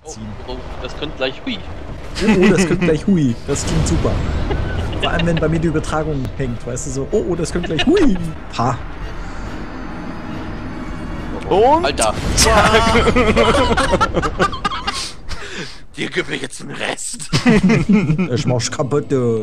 ziehen. Oh, das könnte gleich hui. Oh, das könnte gleich hui. Das klingt super. Vor allem, wenn bei mir die Übertragung hängt, weißt du, so, oh, das könnte gleich hui. Ha. Und? Alter. Dir gib mir jetzt den Rest. Ich mach's kaputt, du.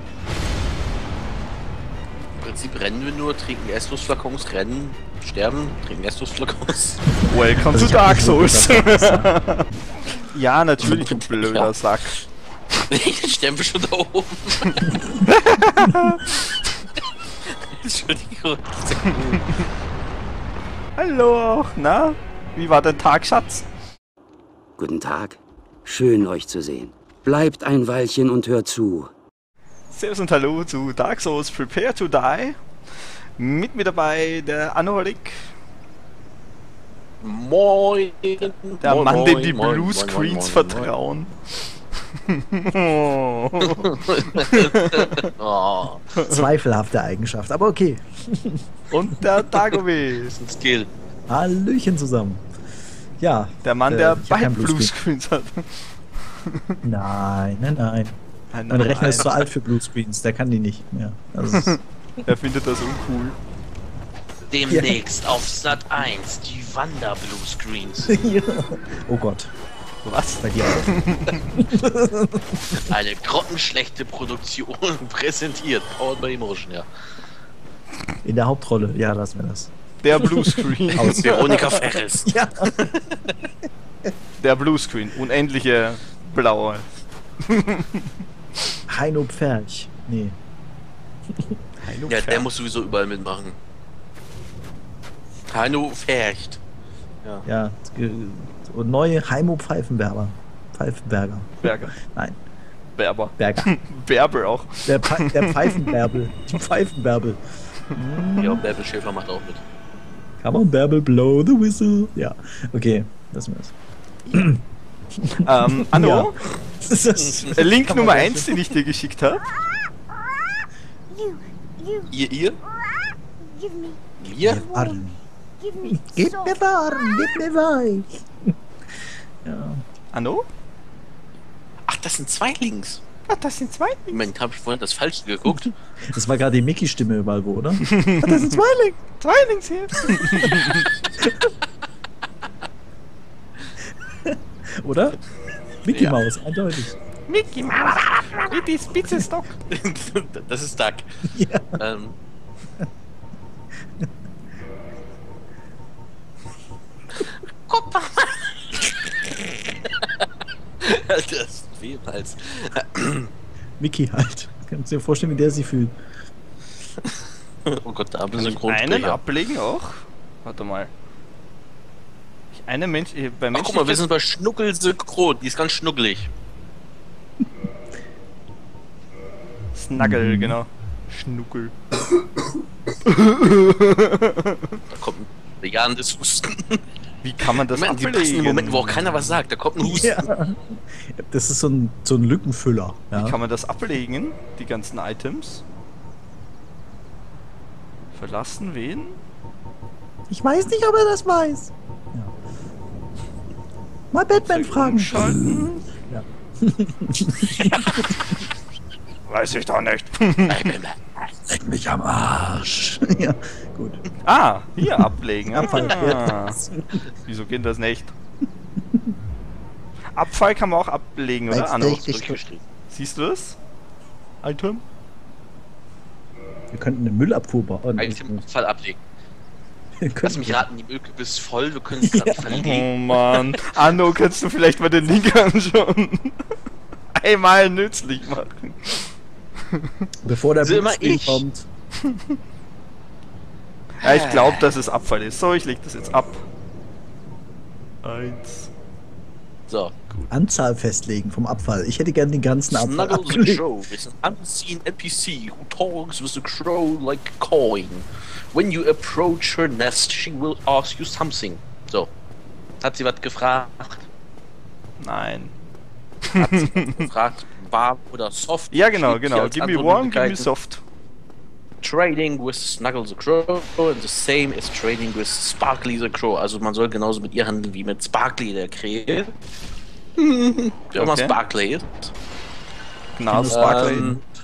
Im Prinzip rennen wir nur, trinken Estus-Flakons, rennen, sterben, trinken Estus-Flakons. Welcome Also to ich hab Dark nicht Souls. wirklich was Ja, natürlich, du blöder Ja. Sack. Jetzt sterben wir schon da oben. Entschuldigung. Hallo auch, na? Wie war dein Tag, Schatz? Guten Tag. Schön, euch zu sehen. Bleibt ein Weilchen und hört zu. Servus und hallo zu Dark Souls Prepare to Die. Mit mir dabei der Anorik, Moin. der Moin, Mann, moin, dem die moin, Bluescreens moin, moin, vertrauen. Oh. moin. Oh, Zweifelhafte Eigenschaft, aber okay. Und der Dagovis, das ist ein Skill. Hallöchen zusammen. Ja. der Mann, der ich hab beide keinen Bluescreen. Bluescreens hat. Nein, nein, nein. Nein, Mein Rechner ist nein. zu alt für Bluescreens, der kann die nicht mehr. Das ist, Er findet das uncool. Demnächst auf Sat 1 die Wander-Bluescreens. ja. Oh Gott, Was? bei dir auch. Eine grottenschlechte Produktion präsentiert. Powered by Emotion, ja. In der Hauptrolle, ja, lassen wir das. Der Bluescreen. Aus Veronika Ferris. Ja. Der Bluescreen. Unendliche blaue. Heino Pferch. Nee. Ja, der muss sowieso überall mitmachen. Heino Fercht. Ja. Und neue Heimo Pfeifenberger. Pfeifenberger. Berger. Nein, Berber. Berger. Berber auch. Der Pfeifenbärbel. Die Pfeifenbärbel. Ja, und Bärbel Schäfer macht auch mit. Come on, Bärbel, blow the whistle. Ja, okay, lassen wir das. Anno? Das ist Link kann man Nummer das 1, den ich dir geschickt habe. Ihr? Give me, Wir? Arm. give me Gib soft. mir warm, gib mir weich. Ja. Anno? Ach, das sind zwei Links. Ah, das sind zwei. Moment, habe ich vorhin das Falsche geguckt? Das war gerade die Mickey-Stimme überall, wo, oder? Ah, das sind Zweiling. Zwei Links hier. Oder? Mickey Ja. Maus, eindeutig. Mickey Mouse. Mit die Spitzenstock. Das ist Duck. Ja. Guck mal. Alter, das ist weh im Hals. Mickey halt. Kannst du dir vorstellen, wie der sich fühlt? Oh Gott, da haben wir Einen Synchronsprecher. ablegen auch? Warte mal. Eine Mensch. Bei Ach, Menschen. guck mal, wir sind bei Schnuckel Synchron. Die ist ganz schnuckelig. Snuggle, genau. Schnuckel. Da kommt ein bejahendes Husten. Wie kann man das Moment, die ablegen? passen in Momenten, wo auch keiner was sagt. Da kommt ein Husten. Ja. Das ist so ein Lückenfüller. Ja. Wie kann man das ablegen? Die ganzen Items? Verlassen wen? Ich weiß nicht, ob er das weiß. Ja. Mal Batman fragen. Umschalten? Ja. Weiß ich doch nicht. Leck mich am Arsch. Ja, gut. Ah, hier ablegen. Abfall. Ah. Wieso geht das nicht? Abfall kann man auch ablegen, oder? Weiß Anno, nicht. Durchgestrichen. siehst du das? Item? Wir könnten eine Müllabfuhr bauen. Eigentlich den Abfall ablegen. Wir Lass könnten- mich raten, die Müllkippe ist voll. Wir können es gerade verlegen. Oh Mann. Anno, kannst du vielleicht mal den Link anschauen? Einmal nützlich machen. Bevor der Also immer Bluescreen ich. kommt. Ja, ich glaube, dass es Abfall ist. So, ich leg das jetzt ab. 1. So, gut. Anzahl festlegen vom Abfall. Ich hätte gern den ganzen Abfall Snuggle the abgelegt. Crow is an unseen NPC who talks with the crow like cawing. When you approach her nest, she will ask you something. So. Hat sie was gefragt? Nein. Hat sie was gefragt? Warm oder soft? Ja, genau, Schrieb sie genau. als Give me Antwortmöglichkeiten. warm, give me soft. Trading with Snuggle the Crow and the same is trading with Sparkly the Crow. Also man soll genauso mit ihr handeln wie mit Sparkly der Krähe. Der mal Okay. Sparkley ist. Genau, Sparkley.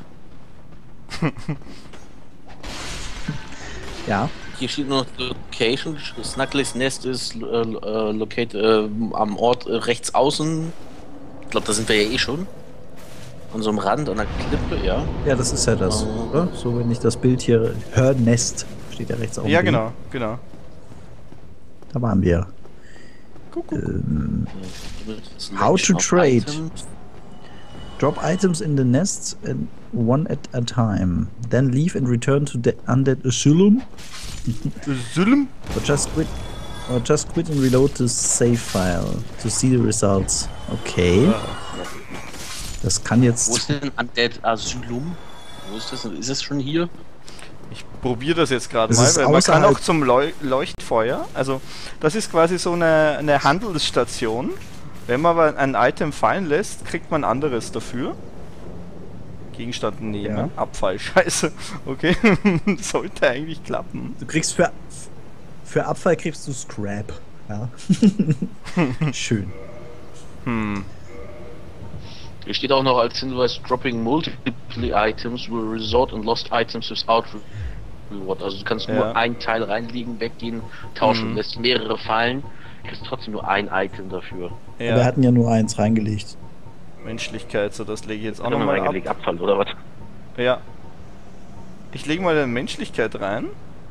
Ja, Hier steht nur noch Location. Snuggly's Nest ist located am Ort rechts außen. Ich glaube, da sind wir ja eh schon. An so einem Rand, an der Klippe, ja. ja, das ist ja das, oder? So, wenn ich das Bild hier... Hörnest steht ja rechts oben. Ja, genau, genau. Da waren wir. Kuckuck. How to Shop trade. Items. Drop items in the nests and one at a time. Then leave and return to the undead asylum. Sylm? Or just quit and reload the save file to see the results. Okay. Das kann Wo jetzt... ist denn Undead Asylum? Wo ist das? Ist es schon hier? Ich probiere das jetzt gerade Das mal, ist weil man kann außerhalb- auch zum Leuchtfeuer. Also, das ist quasi so eine Handelsstation. Wenn man aber ein Item fallen lässt, kriegt man anderes dafür. Gegenstand nehmen. Ja. Abfall, scheiße. Okay, sollte eigentlich klappen. Du kriegst für Abfall kriegst du Scrap. Ja. Schön. Hier steht auch noch als Hinweis, dropping multiple items will result in lost items without reward. Also du kannst nur Ja. ein Teil reinlegen, weggehen, tauschen, lässt mehrere fallen, kriegst trotzdem nur ein Item dafür. Wir Ja, hatten ja nur eins reingelegt. Menschlichkeit, so das lege ich jetzt auch Auch nochmal nochmal ab. reingelegt, Abfall oder was? Ja. Ich lege mal eine Menschlichkeit rein.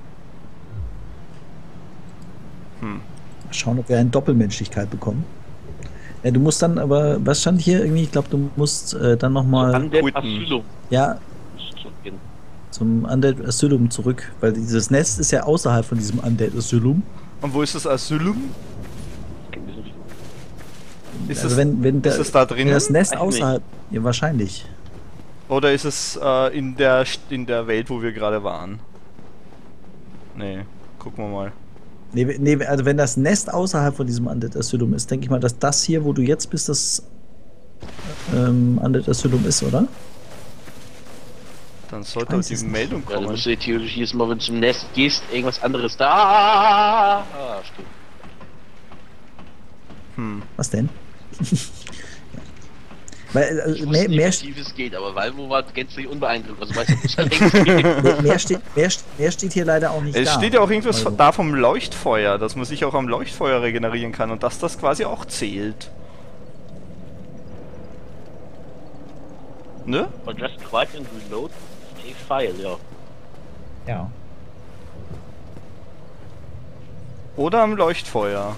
Mal schauen, ob wir eine Doppelmenschlichkeit bekommen. Ja, du musst dann aber, was stand hier irgendwie? Ich glaube, du musst dann nochmal, Undead quitten. Asylum. ja, zum Undead Asylum zurück, weil dieses Nest ist ja außerhalb von diesem Undead Asylum. Und wo ist das Asylum? Ist Also es, wenn ist es da wenn drinnen? das Nest Weiß nicht. außerhalb, ja wahrscheinlich. Oder ist es in der Welt, wo wir gerade waren? Nee, gucken wir mal. Nee, also wenn das Nest außerhalb von diesem Undead Asylum ist, denke ich mal, dass das hier, wo du jetzt bist, das Undead Asylum ist, oder? Dann sollte weiß die es nicht. Meldung Ja, du kommen. musst ja theoretisch jedes Mal, wenn du zum Nest gehst, irgendwas anderes da. Ah, stimmt. Was denn? Weil Ich wusste nicht, mehr, wie tief es geht, aber Valvo war gänzlich unbeeindruckt. Also weiß ich nicht, längst geht. mehr steht hier leider auch nicht Es da. steht ja auch irgendwas Also, da vom Leuchtfeuer, dass man sich auch am Leuchtfeuer regenerieren kann und dass das quasi auch zählt. Ne? Und just quiet and reload a file, ja. Ja. Oder am Leuchtfeuer.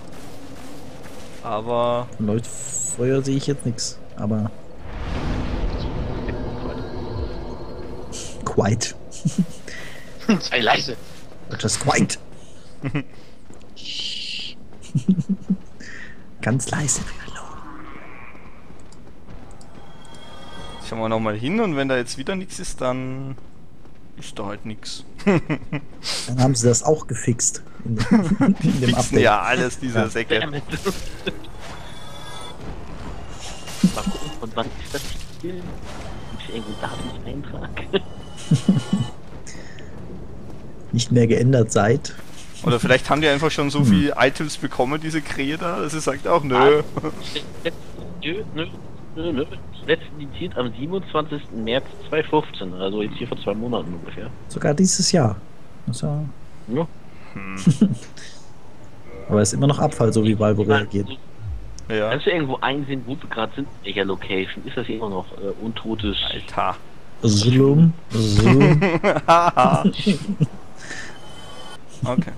Aber Von Leuchtfeuer sehe ich jetzt nichts, aber quiet. Sei leise. Just quiet. Ganz leise. schauen wir nochmal hin und wenn da jetzt wieder nichts ist, dann ist da halt nichts. Dann haben sie das auch gefixt. In dem Fixen Update. ja alles, diese Ja. Säcke. Mal gucken, von wann ist das Spiel? Gibt es irgendwo Datumseintrag? Nicht mehr geändert seit. Oder vielleicht haben die einfach schon so viele Items bekommen, diese Krähe da, dass sie sagt auch, nö. Nö. Letzte indiziert am 27. März 2015, also jetzt hier vor 2 Monaten ungefähr. Sogar dieses Jahr. Das ist ja, Ja. aber es ist immer noch Abfall, so wie Valvo reagiert. Ja. Kannst du irgendwo einsehen, wo wir gerade sind? In welcher Location? Ist das hier immer noch untotes? Alter. Zoom. Okay.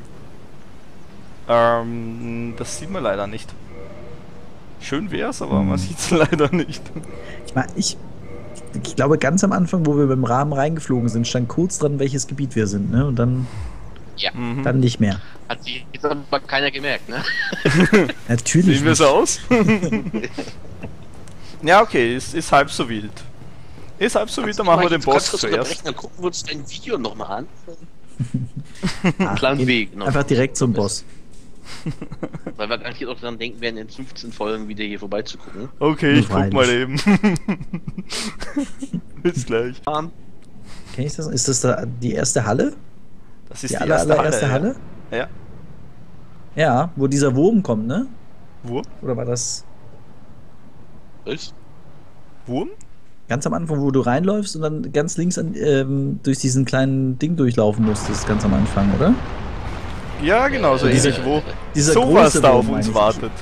Das sieht man leider nicht. Schön wär's, aber man sieht's leider nicht. Ich glaube, ganz am Anfang, wo wir beim Rahmen reingeflogen sind, stand kurz dran, welches Gebiet wir sind, ne? Und dann, Ja. dann nicht mehr. Hat sich jetzt aber keiner gemerkt, ne? Natürlich. Sehen wir Nicht. so aus? Ja, okay, ist halb so wild. Ist halb so wild, dann machen wir den Boss zuerst. Dann gucken wir uns dein Video nochmal an. Ach, Kleinen gehen Weg noch. Einfach direkt zum Boss. Weil wir garantiert auch dran denken werden, in 15 Folgen wieder hier vorbeizugucken. Okay, ich guck Freilich. mal eben. Bis gleich. Kenn ich das? Ist das da die erste Halle? Das ist Die die erste allererste Halle. Halle? Ja. Ja, wo dieser Wurm kommt, ne? Wo? Oder war das? Was? Wurm? Ganz am Anfang, wo du reinläufst und dann ganz links durch diesen kleinen Ding durchlaufen musstest, ganz am Anfang, oder? Ja, genau, so Diese- ähnlich, wo Dieser sowas große da Wurm, auf meine uns ich. wartet.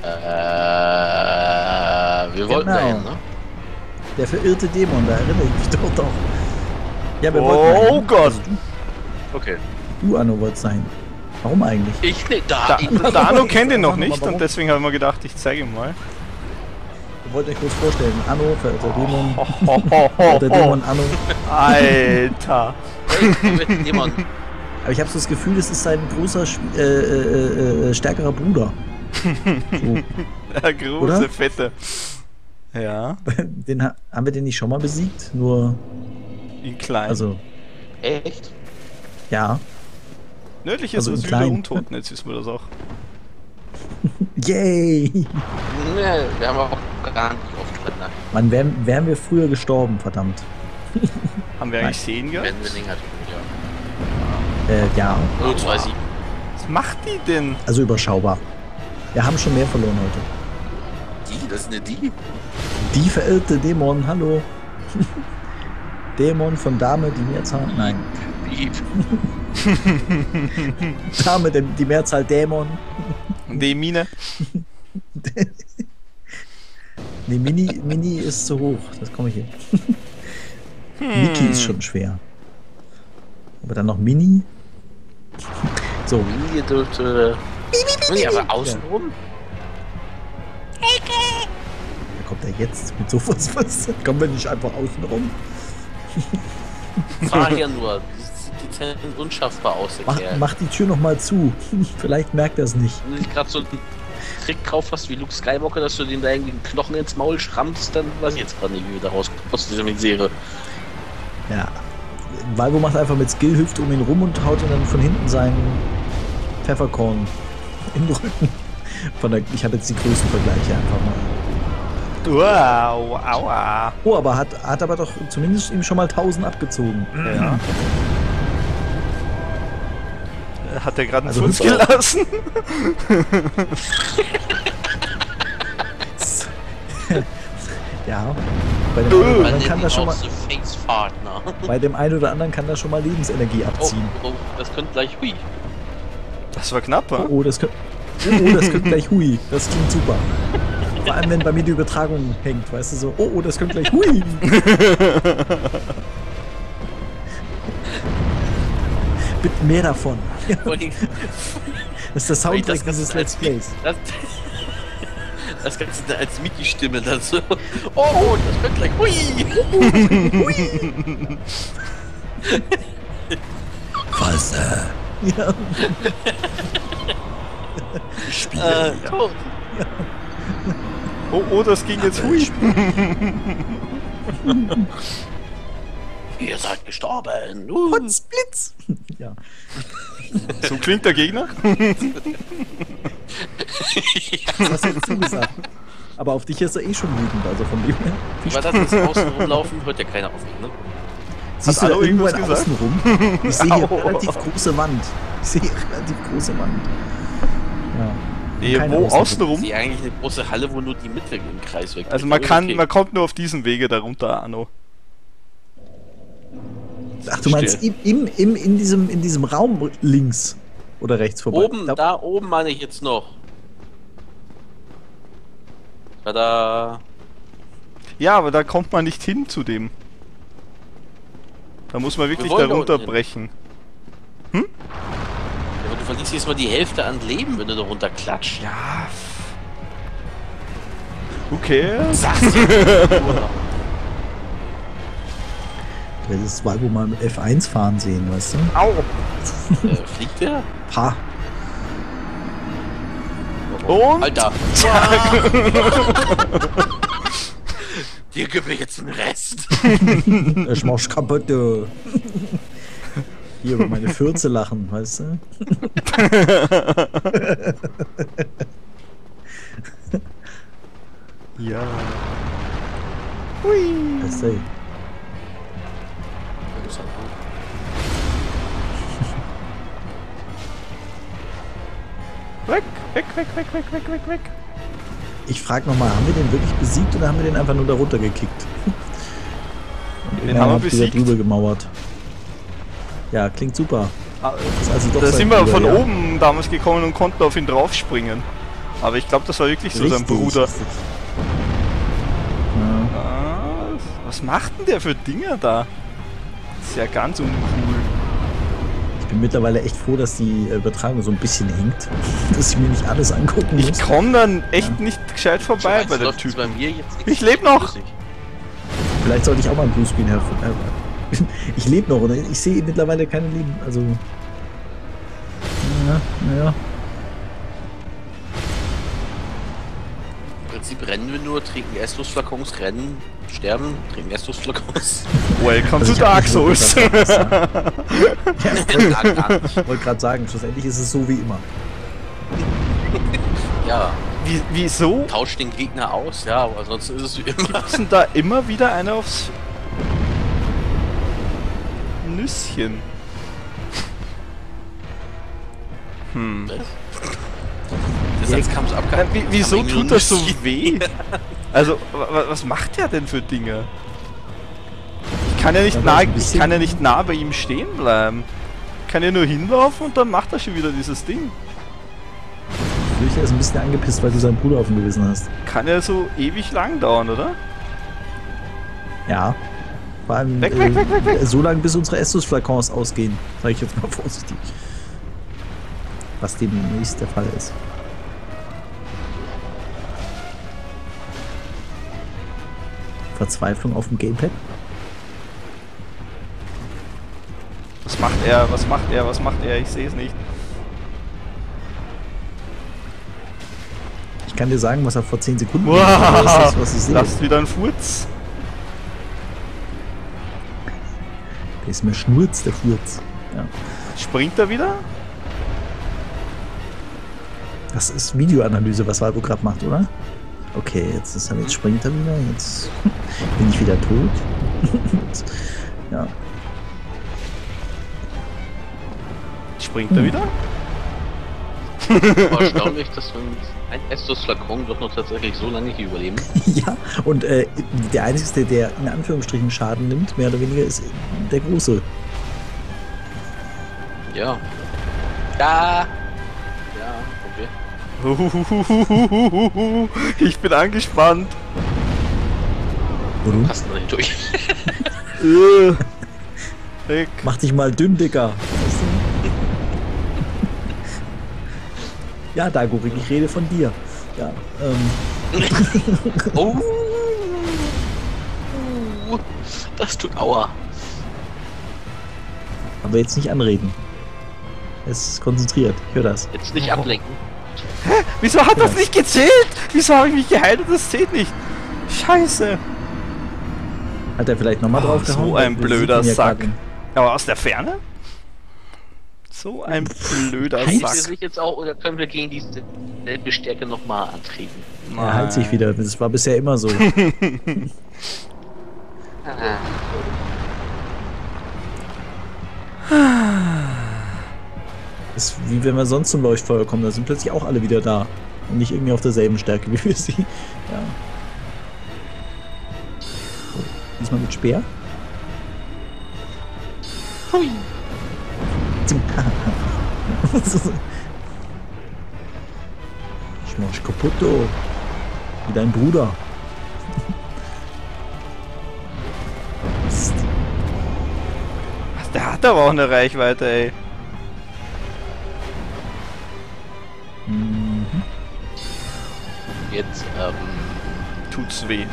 Wir wollten Genau. dahin, ne? Der verirrte Dämon, da erinnere ich mich doch. Ja, wir Oh wollten dahin. Gott. Also Okay. du, Anno, wolltest dahin. Warum eigentlich? Ich ne, Der Anno kennt ihn noch Sag mal, nicht warum? und deswegen habe ich mir gedacht, ich zeige ihm mal. Ich wollte euch kurz vorstellen. Anno, verirrter Dämon. Hohoho. Verirrter Dämon, Anno. Alter. Hey, Dämon. Aber ich habe so das Gefühl, das ist sein großer, stärkerer Bruder. So. Der große, Oder? fette. Ja, Haben wir den nicht schon mal besiegt? Nur, in klein. also, Echt? ja. Nördliches also in Asyl klein. der Untoten, jetzt wissen wir das auch. Yay! Ne, wir haben auch gar nicht oft drin, ne? Mann, wären wir früher gestorben, verdammt. Haben wir eigentlich Sehen gehabt? Wenn wir den hatten, ja. Ja, 027. Was macht die denn? also überschaubar. Wir haben schon mehr verloren heute. Die? Das ist eine Die? Die verirrte Dämon, hallo. Dämon von Dame, die Mehrzahl. Nein. Die. Dame, die Mehrzahl Dämon. Die Mine. Nee, Mini ist zu hoch. Das komme ich hin. Niki ist schon schwer. Aber dann noch Mini. So, Die dürfte. Nee, aber außenrum? da kommt er jetzt mit sowas. Was? Kommen wir nicht einfach außen rum? War ja nur. Die sehen unschaffbar aus, der Kerl. Mach die Tür noch mal zu. Vielleicht merkt er es nicht. Wenn du nicht gerade so einen Trick drauf hast wie Luke Skywalker, dass du dem da irgendwie einen Knochen ins Maul schrammst, dann weiß ich jetzt gerade nicht, wie wir da rauskommst aus dieser Misere. Ja. Valvo macht einfach mit Skill, hüpft um ihn rum und haut ihm dann von hinten seinen Pfefferkorn in den Rücken. Ich habe jetzt die Größenvergleiche einfach mal. Wow, aua. Oh, aber hat aber doch zumindest ihm schon mal 1000 abgezogen. Ja. Hat er gerade einen Also Furz hüpft- gelassen? Ja. Bei dem einen oder anderen kann da schon mal, Face Partner. bei dem einen oder anderen kann da schon mal Lebensenergie Oh, abziehen. oh, das könnte gleich hui. Das war knapp, Oh, wa? oh, das könnte gleich hui. Das klingt super. Vor allem, wenn bei mir die Übertragung hängt, weißt du so, oh, das könnte gleich hui. Bitte mehr davon. Vor allem, Das ist der Soundtrack das dieses Ganze Let's Plays. Das Ganze dann als Mickey-Stimme dann so. Oh, das könnte gleich hui. Wasser. Ja. Tot. Oh, das ging jetzt hui. Ihr seid gestorben. Potzblitz. Ja. So klingt der Gegner. Das hast du jetzt zugesagt. Aber auf dich ist er eh schon wütend, also von dem her. Weil das ist außen rumlaufen, hört ja keiner auf mich, ne? Siehst du da Allo irgendwo irgendwas außen rum? Ich sehe hier relativ große Wand. Ja. Nee, Keine wo Außenrum. außenrum? Sie eigentlich eine große Halle, wo nur die Mitte im Kreis weg. Also man kommt nur auf diesem Wege darunter, Anno. Ach, du meinst in diesem Raum links oder rechts vorbei? Oben, da oben meine ich jetzt noch. Tada. Ja, aber da kommt man nicht hin zu dem. Da muss man wirklich Wir wollen da darunter unten hin. brechen. Ja, aber du verlierst jetzt mal die Hälfte an Leben, wenn du da runter klatscht. Ja. Okay. Sag's dir. Du hättest Valvo mal mit F1 fahren sehen, weißt du? Au. Fliegt der? Ha. Und? Alter. Dir gebe ich jetzt den Rest. Ich mach's kaputt, du. Hier über meine Fürze lachen, weißt du? Ja. Weißt du? Weg, weg, weg, weg, weg, weg, weg, weg. Ich frage nochmal, haben wir den wirklich besiegt oder haben wir den einfach nur darunter gekickt? Den haben wir wieder besiegt. drüber gemauert. Ja, klingt super. Ist also doch Da sein sind wir Bruder, von ja? oben damals gekommen und konnten auf ihn draufspringen. Aber ich glaube, das war wirklich so sein Richtig. Bruder. Ja. Ah, was macht denn der für Dinge da? Ist ja ganz uncool. Ich bin mittlerweile echt froh, dass die Übertragung so ein bisschen hinkt. Dass ich mir nicht alles angucken muss. Ich komme dann echt nicht gescheit vorbei bei der läuft's Typ. bei mir jetzt Ich lebe noch! flüssig. Vielleicht sollte ich auch mal ein Bluescreen helfen. Ich lebe noch, oder? Ich sehe mittlerweile keine Leben. Also. Ja, naja. Im Prinzip rennen wir nur, trinken Estus-Flakons, rennen, sterben, trinken Estus-Flakons. Welcome Also to ich hab Dark nicht so Souls! gesagt, was sagen. Ja, Ich wollte gerade sagen, schlussendlich ist es so wie immer. ja, Wieso tausch den Gegner aus, ja, aber sonst ist es wie immer. ist denn da immer wieder einer aufs Nüsschen? Das jetzt kam es abgehalten. Wieso tut das so weh? Also, was macht der denn für Dinge? Ich kann ja nicht, Ja, nah, ein ich bisschen- kann ja nicht nah bei ihm stehen bleiben. Ich kann ja nur hinlaufen und dann macht er schon wieder dieses Ding. Er ist ein bisschen angepisst, weil du seinen Bruder auf dem Gewissen hast. Kann ja so ewig lang dauern, oder? Ja. Vor allem Weg. so lange, bis unsere Estus-Flakons ausgehen. Sag ich jetzt mal vorsichtig. Was demnächst der Fall ist. Verzweiflung auf dem Gamepad? Was macht er? Was macht er? Was macht er? Ich sehe es nicht. Ich kann dir sagen, was er vor 10 Sekunden gemacht hat, aber das ist, was ich sehe. Lasst wieder ein Furz. Der ist mir Schnurz, der Furz. Ja. Springt er wieder? Das ist Videoanalyse, was Valvo gerade macht, oder? Okay, jetzt springt er wieder, jetzt bin ich wieder tot. Ja. Springt er wieder? Aber erstaunlich, dass wir ein Estus-Flakon doch noch tatsächlich so lange hier überleben. Ja, und der Einzige, der in Anführungsstrichen Schaden nimmt, mehr oder weniger, ist der Große. Ja. Ja. Ja, okay. Ich bin angespannt. Warum? Passt noch nicht durch. Weg. Mach dich mal dünn, Dicker. Weißt du? Ja, Dagorik, ich rede von dir. Ja, Oh. Das tut aua. aber jetzt nicht anreden. Es ist konzentriert, ich höre das. Jetzt nicht ablenken. Wieso hat das nicht gezählt? Wieso habe ich mich geheilt und das zählt nicht? Scheiße. Hat er vielleicht nochmal drauf gehauen? So ein Wir blöder sehen ihn ja Sack. gerade. Aber aus der Ferne? So ein blöder Heißt- Wir Sack. sich jetzt auch, oder können wir gegen diese selbe Stärke nochmal antreten? Er heilt sich wieder, das war bisher immer so. Ist wie wenn wir sonst zum Leuchtfeuer kommen, da sind plötzlich auch alle wieder da. Und nicht irgendwie auf derselben Stärke wie wir sie. Ja. So, diesmal mit Speer. Hui. Zing. Ich mach dich kaputt, du. Wie dein Bruder. Mist. Der hat aber auch eine Reichweite, ey. Mhm. Jetzt, Tut's weh.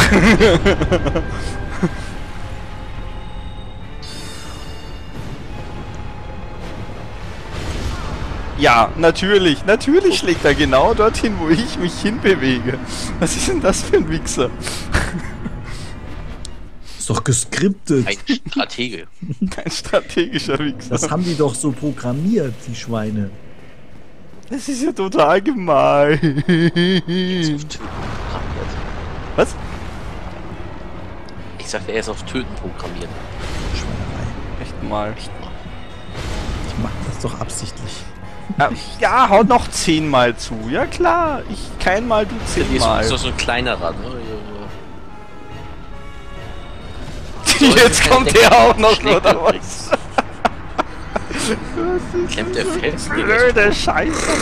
Ja, natürlich. Natürlich schlägt er genau dorthin, wo ich mich hinbewege. Was ist denn das für ein Wichser? Ist doch geskriptet. ein Stratege. Ein strategischer Wichser. Das haben die doch so programmiert, die Schweine. Das ist ja total gemein. Auf Töten programmiert. Was? Ich sagte, er ist auf Töten programmiert. Schweinerei. Echt mal. Ich mach das doch absichtlich. Ja, hau noch 10-mal zu. Ja klar, ich keinmal, du Die ist 10-mal. doch so ein kleinerer, ne? Jetzt kommt der auch noch, oder was? Klemmt der Felsen, Digga. Blöde Scheiße.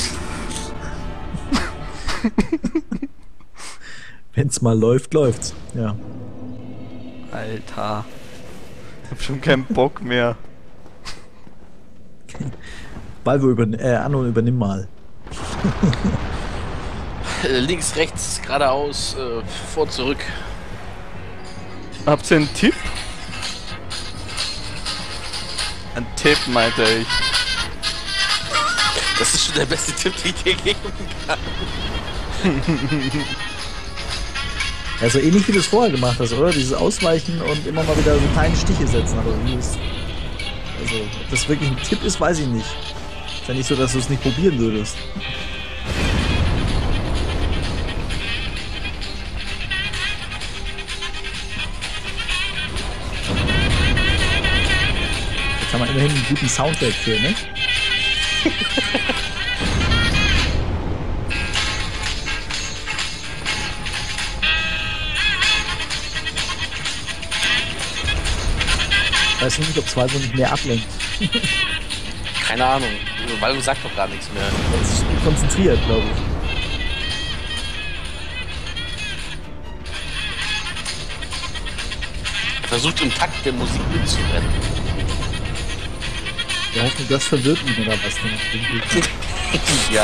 Wenn's mal läuft, läuft's. Ja. Alter. Ich hab schon keinen Bock mehr. Balvo Anno, übernimm mal. Links, rechts, geradeaus, vor, zurück. Habt ihr einen Tipp? Ein Tipp, meinte ich. Das ist schon der beste Tipp, den ich dir geben kann. Ja, so ähnlich wie du es vorher gemacht hast, oder? Dieses Ausweichen und immer mal wieder so kleine Stiche setzen. Aber also, ob das wirklich ein Tipp ist, weiß ich nicht. Ist ja nicht so, dass du es nicht probieren würdest. Da kann man immerhin einen guten Soundtrack für, ne? Ich weiß nicht, ob Zweifeln nicht mehr ablenkt. Keine Ahnung, weil du sagst doch gar nichts mehr. Das ist konzentriert, glaube ich. Versucht im Takt der Musik mitzurennen. Wir hoffen, das verwirrt ihn oder was denn? Ja.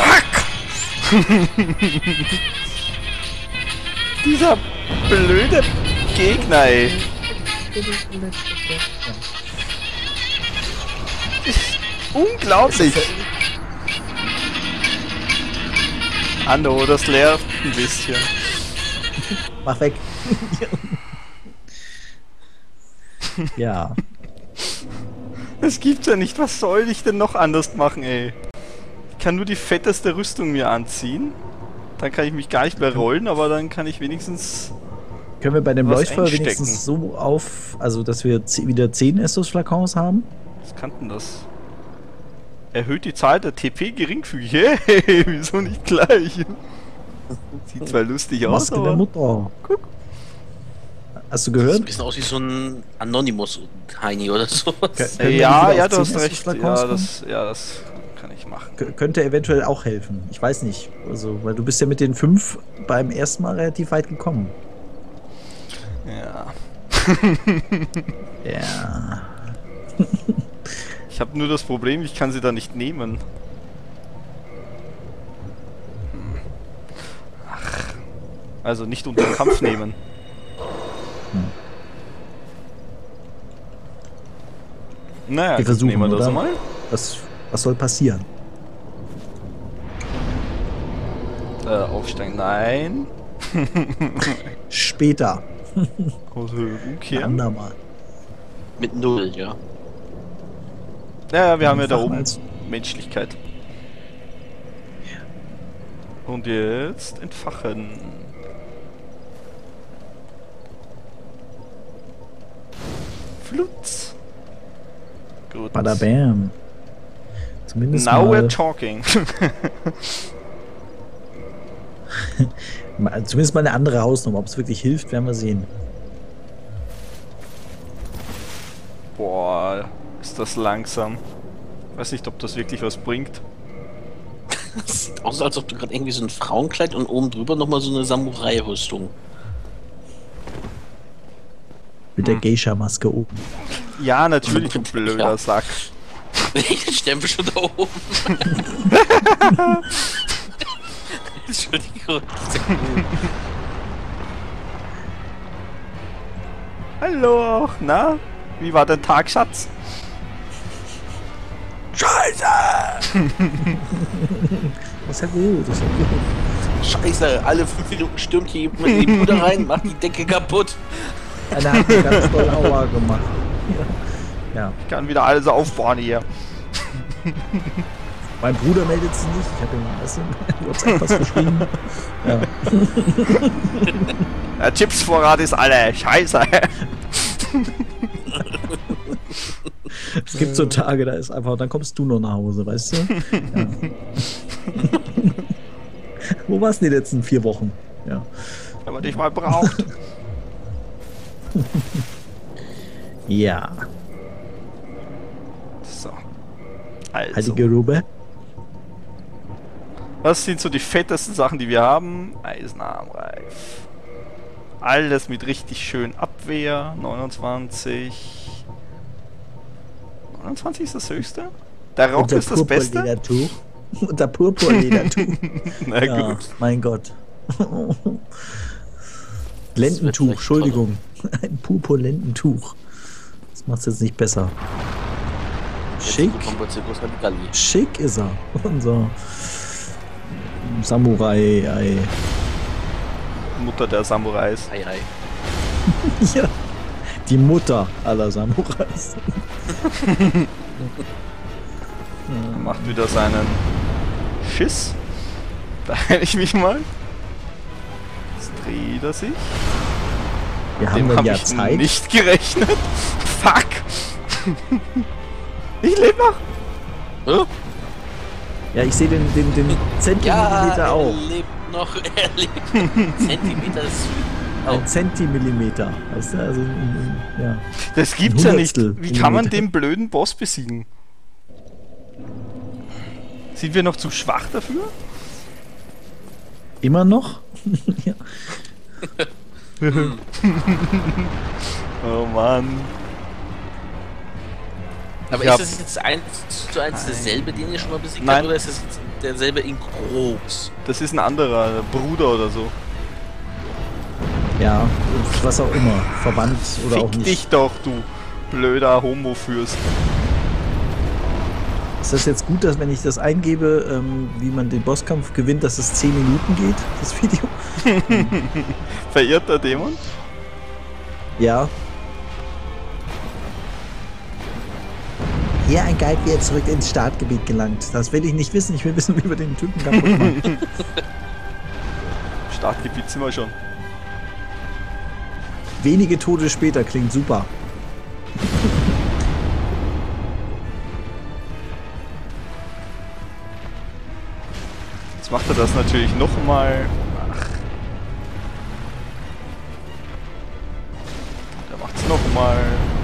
Dieser blöde Gegner, ey. Unglaublich. Anno, das nervt ein bisschen. Mach weg. Ja. Das gibt's ja nicht. Was soll ich denn noch anders machen, ey? Ich kann nur die fetteste Rüstung mir anziehen. Dann kann ich mich gar nicht mehr rollen, aber dann kann ich wenigstens... Können wir bei dem was Leuchtfeuer einstecken. wenigstens so also dass wir wieder 10 Estus-Flakons haben? Was kann denn das? Erhöht die Zahl der TP geringfügig. Hey, wieso nicht gleich? Sieht zwar lustig aus, Maske der aber... Mutter. Guck. Hast du Sieht ein gehört? bisschen aus wie so ein Anonymous-Heini oder sowas. Können wir Ja, wieder ja, auf du 10 hast recht. Estus-Flakons Ja, das kann ich machen. könnte eventuell auch helfen. Ich weiß nicht. Also, weil du bist ja mit den 5 beim ersten Mal relativ weit gekommen. Ja. Ja. Ich habe nur das Problem, ich kann sie da nicht nehmen. Ach. Also nicht unter den Kampf nehmen. Naja, Wir gut, versuchen, nehmen wir das oder? mal. Was soll passieren? Aufsteigen, nein. Später. Also Ein umkehren. andermal. Mit 0, ja. Ja, wir haben ja da Einfach oben als- Menschlichkeit. Und jetzt entfachen. Flutz. Gut. Badabam. Zumindest Now mal, we're talking. zumindest mal eine andere Hausnummer. Ob es wirklich hilft, werden wir sehen. Boah, ist das langsam. Weiß nicht, ob das wirklich was bringt. Das sieht aus, als ob du gerade irgendwie so ein Frauenkleid und oben drüber nochmal so eine Samurai-Rüstung. Mit der Geisha-Maske oben. Ja, natürlich, du blöder Ja. Sack. Ich stempel schon da oben. Entschuldigung. Hallo, na? Wie war dein Tag, Schatz? Scheiße! Das ist ja gut, das ist ja gut. Scheiße, alle 5 Minuten stürmt hier jemand in die Bude rein, macht die Decke kaputt. Einer hat eine ganz tolle Aua gemacht. Ja. Ich kann wieder alles aufbauen hier. Mein Bruder meldet sich nicht. Ich habe ihm WhatsApp was geschrieben. Ja. Der Chipsvorrat ist alle. Scheiße. Es gibt so Tage, da ist einfach, dann kommst du noch nach Hause, weißt du? Ja. Wo warst du die letzten 4 Wochen? Ja. Wenn man dich mal braucht. Ja. So. Also. Heilige Rube. Was sind so die fettesten Sachen, die wir haben? Eisenarmreif. Alles mit richtig schön Abwehr. 29. 29 ist das höchste? Der Rock ist das Beste? Purpurledertuch. Unter Purpurledertuch. Na Ja, gut. mein Gott. Lendentuch, Entschuldigung. Ein Purpurlendentuch. Das macht's jetzt nicht besser. Schick. Schick ist er. Unser Samurai. Ei. Mutter der Samurais. Ei, ei. Ja. Die Mutter aller Samurais. Macht wieder seinen Schiss. Da heile ich mich mal. Jetzt dreht er sich. Wir haben Dem dann habe ja ich Zeit. nicht gerechnet. Fuck! Ich lebe noch! Huh? Ja, ich sehe den Zentimeter Ja, auch. er lebt noch, er lebt. Zentimeter ist Ein Zentimeter. Weißt du, also, ja. Das gibt's ja nicht. Hundertstel Wie kann man Millimeter. den blöden Boss besiegen? Sind wir noch zu schwach dafür? Immer noch? Ja. Oh Mann. Aber Ja. ist das jetzt 1:1 derselbe, den ihr schon mal besiegt Nein. habt, oder ist das jetzt derselbe in groß? Das ist ein anderer Bruder oder so. Ja, was auch immer. Verwandt oder auch Fick nicht. dich doch, du blöder Homo-Fürst. Ist das jetzt gut, dass wenn ich das eingebe, wie man den Bosskampf gewinnt, dass es 10 Minuten geht, das Video? Verirrter Dämon? Ja. Hier ein Guide, wie er zurück ins Startgebiet gelangt. Das will ich nicht wissen. Ich will wissen, wie wir den Typen kaputt machen. Startgebiet sind wir schon. Wenige Tote später klingt super. Jetzt macht er das natürlich nochmal. Ach. Der macht's nochmal.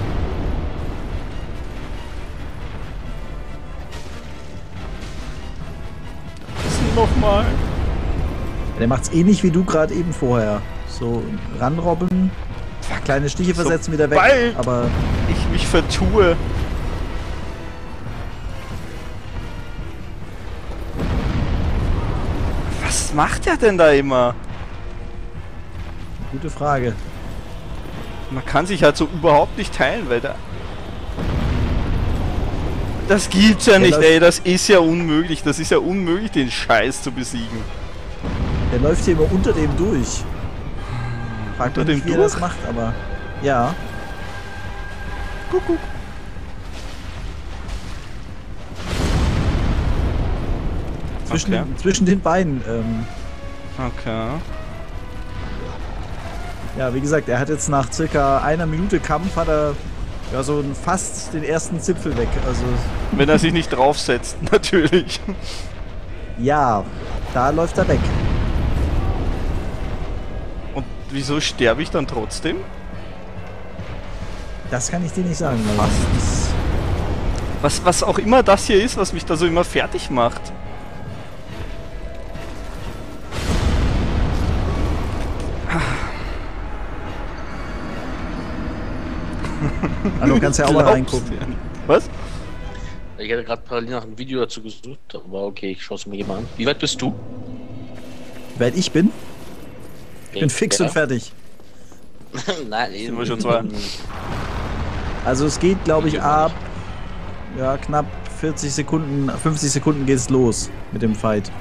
Das nochmal. Der macht's ähnlich wie du gerade eben vorher. So ranrobben, kleine Stiche versetzen, wieder weg. Sobald Aber ich mich vertue. Was macht er denn da immer? gute Frage. Man kann sich halt so überhaupt nicht teilen, weil da... Das gibt's ja nicht, läuft- ey, das ist ja unmöglich. Das ist ja unmöglich, den Scheiß zu besiegen. Der läuft hier immer unter dem durch. Fragt Unter mich nicht, dem wie er das durch? macht, aber ja. Kuckuck. Okay. Zwischen den Beinen. Okay. Ja, wie gesagt, er hat jetzt nach circa 1 Minute Kampf hat er ja so fast den ersten Zipfel weg. Also Wenn er sich nicht draufsetzt, natürlich. ja, da läuft er weg. Und wieso sterbe ich dann trotzdem? Das kann ich dir nicht sagen. Aber Was auch immer das hier ist, was mich da so immer fertig macht. also, du kannst ja auch mal Glaubst reingucken. du? Was? Ich hatte gerade parallel nach einem Video dazu gesucht, aber okay, ich schaue es mir hier mal an. Wie weit bist du? Wie weit ich bin? Ich bin fix und fertig. Nein, Sind wir schon zwei. Also es geht, glaube ich, ab ja, knapp 40 Sekunden, 50 Sekunden geht es los mit dem Fight.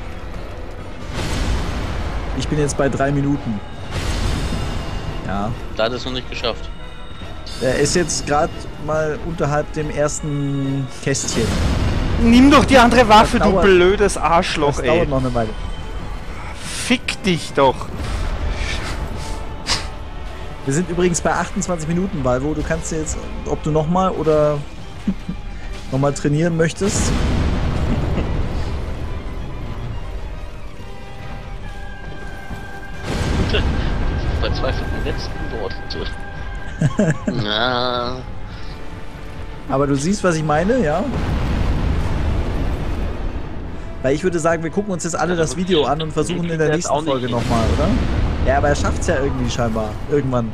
Ich bin jetzt bei 3 Minuten. Ja. Da hat es noch nicht geschafft. Er ist jetzt gerade mal unterhalb dem ersten Kästchen. Nimm doch die andere Waffe, Das du dauert- blödes Arschloch, Das ey. dauert noch eine Weile. Fick dich doch. Wir sind übrigens bei 28 Minuten, Valvo. Du kannst jetzt, ob du nochmal oder nochmal trainieren möchtest. Verzweifelten letzten Worte. Na, Aber du siehst, was ich meine, ja? Weil ich würde sagen, wir gucken uns jetzt alle das Video an und versuchen in der nächsten Folge nochmal, oder? Ja, aber er schafft's ja irgendwie scheinbar. Irgendwann.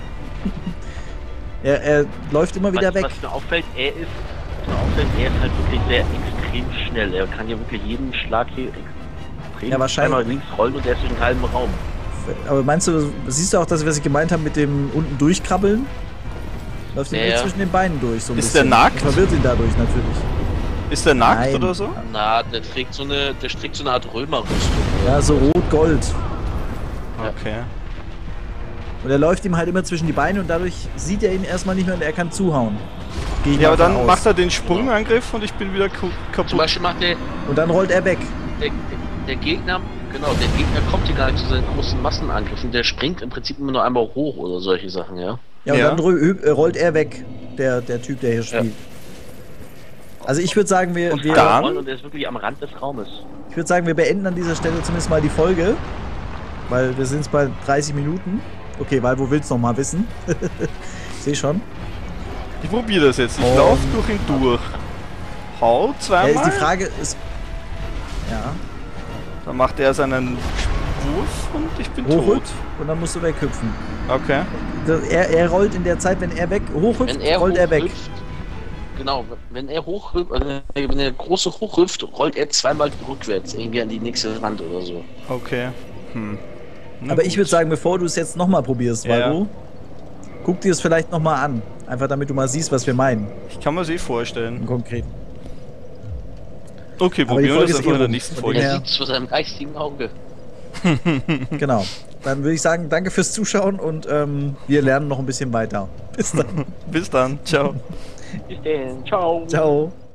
Er läuft immer wieder weg. Was mir auffällt, er ist halt wirklich sehr extrem schnell. Er kann ja wirklich jeden Schlag hier extrem Ja, wahrscheinlich. einmal links rollen und er ist durch einen halben Raum. Aber meinst du, siehst du auch, was ich gemeint habe mit dem unten durchkrabbeln? Läuft Ja, ihm ja. zwischen den Beinen durch, so ein Ist bisschen. der nackt? Das verwirrt ihn dadurch natürlich. Ist der nackt Nein. oder so? Na, der trägt so eine Art Römerrüstung. Ja, so rot-gold. Ja. Okay. Und er läuft ihm halt immer zwischen die Beine und dadurch sieht er ihn erstmal nicht mehr und er kann zuhauen. Geh ich Ja, mal aber dann von aus. macht er den Sprungangriff und ich bin wieder Zum kaputt. Beispiel macht Und dann rollt er weg. der Gegner, genau, der Gegner kommt hier gar nicht zu seinen großen Massenangriffen. Der springt im Prinzip immer nur einmal hoch oder solche Sachen, ja. Ja, und Ja. dann rollt er weg, der Typ, der hier spielt. Also ich würde sagen, wir dann? Und er ist wirklich am Rand des Raumes. ich würde sagen, wir beenden an dieser Stelle zumindest mal die Folge. Weil wir sind jetzt bei 30 Minuten. Okay, weil wo willst du noch mal wissen? Seh schon. Ich probiere das jetzt. Ich Und- laufe durch ihn durch. Hau Ja, zweimal. die Frage ist. Ja, Dann macht er seinen Wurf und ich bin tot. hochhüpft und dann musst du weghüpfen. Okay. Er rollt in der Zeit, wenn er hochhüpft, Wenn er rollt er weg. hochhüpft, genau, wenn er wenn er große hochhüpft, rollt er zweimal rückwärts, irgendwie an die nächste Wand oder so. Okay. Na Aber ich gut. würde sagen, bevor du es jetzt nochmal probierst, Ja. Valro, guck dir es vielleicht nochmal an. Einfach damit du mal siehst, was wir meinen. Ich kann mir das eh vorstellen. Im Konkreten. Okay, Aber die probieren wir Folge das ist einfach in eh der rum. nächsten Von Folge. dem Er Ja. sieht es vor seinem geistigen Auge. Genau. Dann würde ich sagen, danke fürs Zuschauen und wir lernen noch ein bisschen weiter. Bis dann. Bis dann. Ciao. Bis dann. Ciao. Ciao.